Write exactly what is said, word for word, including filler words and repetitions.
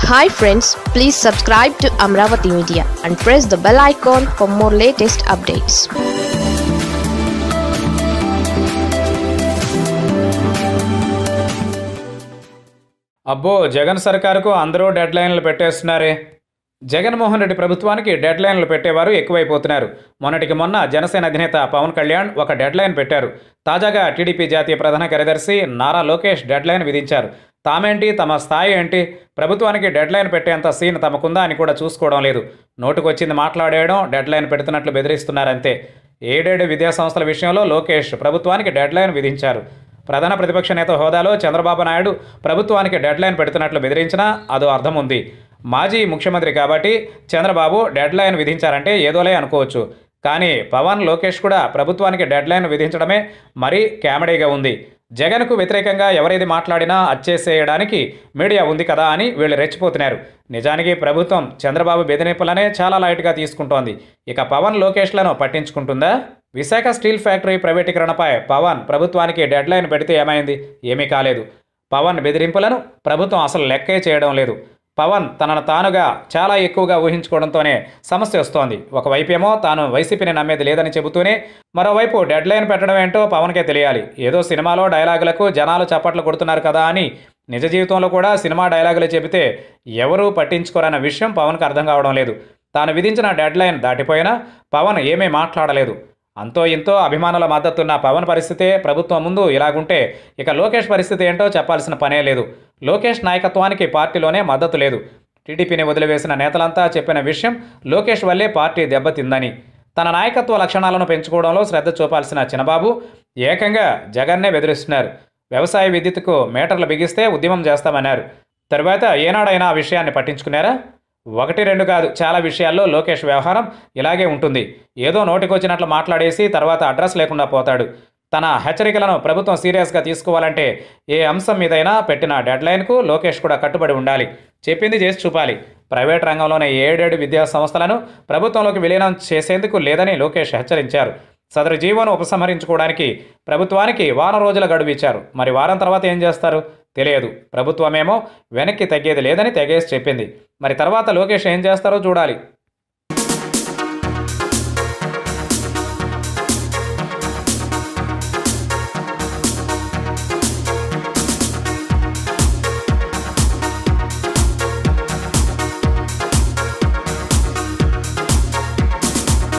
Hi friends, please subscribe to Amravati Media and press the bell icon for more latest updates. అబ్బో జగన్ సర్కారుకు అందరూ dead లైన్లు పెట్టేస్తున్నారే. జగన్మోహన్ రెడ్డి ప్రభుత్వానికి dead లైన్లు పెట్టేవారు ఎక్కువైపోతున్నారు. మొన్నటికి మొన్న జనసేన అధినేత పవన్ కళ్యాణ్ ఒక డెడ్ లైన్ పెట్టారు. తాజాగా టీడీపీ జాతీయ ప్రధాన కార్యదర్శి నారా లోకేష్ డెడ్ లైన్ విధించారు. తామేంటి, తమ స్థాయి ఏంటి, ప్రభుత్వానికి డెడ్ లైన్ పెట్టేంత సీన్ తమకుందా అని కూడా చూసుకోవడం లేదు. నోటుకొచ్చింది మాట్లాడేయడం, డెడ్ లైన్ పెడుతున్నట్లు బెదిరిస్తున్నారంతే. ఏడేడు విద్యా సంస్థల విషయంలో లోకేష్ ప్రభుత్వానికి డెడ్ లైన్ విధించారు. ప్రధాన ప్రతిపక్ష నేత హోదాలో చంద్రబాబు నాయుడు ప్రభుత్వానికి డెడ్ లైన్ పెడుతున్నట్లు బెదిరించినా అదో అర్థం ఉంది. మాజీ ముఖ్యమంత్రి కాబట్టి చంద్రబాబు డెడ్ లైన్ విధించారంటే ఏదోలే అనుకోవచ్చు. కానీ పవన్, లోకేష్ కూడా ప్రభుత్వానికి డెడ్ లైన్ విధించడమే మరీ కామెడీగా ఉంది. జగన్కు వ్యతిరేకంగా ఎవరేది మాట్లాడినా అచ్చేసేయడానికి మీడియా ఉంది కదా అని వీళ్ళు రెచ్చిపోతున్నారు. నిజానికి ప్రభుత్వం చంద్రబాబు బెదిరింపులనే చాలా లైట్గా తీసుకుంటోంది. ఇక పవన్, లోకేష్లను పట్టించుకుంటుందా? విశాఖ స్టీల్ ఫ్యాక్టరీ ప్రైవేటీకరణపై పవన్ ప్రభుత్వానికి డెడ్ లైన్ పెడితే ఏమైంది? ఏమీ కాలేదు. పవన్ బెదిరింపులను ప్రభుత్వం అసలు లెక్కే చేయడం లేదు. పవన్ తనను తానుగా చాలా ఎక్కువగా ఊహించుకోవడంతోనే సమస్య వస్తోంది. ఒకవైపేమో తాను వైసీపీని నమ్మేది లేదని చెబుతూనే, మరోవైపు డెడ్ లైన్ పెట్టడం ఏంటో పవన్కే తెలియాలి. ఏదో సినిమాలో డైలాగులకు జనాలు చప్పట్లు కొడుతున్నారు కదా అని నిజ జీవితంలో కూడా సినిమా డైలాగులు చెబితే ఎవరూ పట్టించుకోరన్న విషయం పవన్కి అర్థం కావడం లేదు. తాను విధించిన డెడ్ లైన్ దాటిపోయినా పవన్ ఏమీ మాట్లాడలేదు. అంతో ఇంతో అభిమానుల మద్దతున్న పవన్ పరిస్థితే ప్రభుత్వం ముందు ఇలాగుంటే ఇక లోకేష్ పరిస్థితి ఏంటో చెప్పాల్సిన పనే లేదు. లోకేష్ నాయకత్వానికి పార్టీలోనే మద్దతు లేదు. టీడీపీని వదిలివేసిన నేతలంతా చెప్పిన విషయం లోకేష్ వల్లే పార్టీ దెబ్బతిందని. తన నాయకత్వ లక్షణాలను పెంచుకోవడంలో శ్రద్ధ చూపాల్సిన చినబాబు ఏకంగా జగన్నే బెదిరిస్తున్నారు. వ్యవసాయ విద్యుత్తుకు మీటర్లు బిగిస్తే ఉద్యమం చేస్తామన్నారు. తర్వాత ఏనాడైనా ఆ విషయాన్ని పట్టించుకున్నారా? ఒకటి రెండు కాదు, చాలా విషయాల్లో లోకేష్ వ్యవహారం ఇలాగే ఉంటుంది. ఏదో నోటికొచ్చినట్లు మాట్లాడేసి తర్వాత అడ్రస్ లేకుండా పోతాడు. తన హెచ్చరికలను ప్రభుత్వం సీరియస్గా తీసుకోవాలంటే ఏ అంశం మీదైనా పెట్టిన డెడ్ లైన్కు లోకేష్ కూడా కట్టుబడి ఉండాలి. చెప్పింది చేసి చూపాలి. ప్రైవేట్ రంగంలోని ఏడేడు విద్యా సంస్థలను ప్రభుత్వంలోకి విలీనం చేసేందుకు లేదని లోకేష్ హెచ్చరించారు. సదరు జీవోను ఉపసంహరించుకోవడానికి ప్రభుత్వానికి వారం రోజుల గడువు ఇచ్చారు. మరి వారం తర్వాత ఏం చేస్తారు తెలియదు. ప్రభుత్వమేమో వెనక్కి తగ్గేది లేదని తెగేసి చెప్పింది. మరి తర్వాత లోకేష్ ఏం చేస్తారో చూడాలి.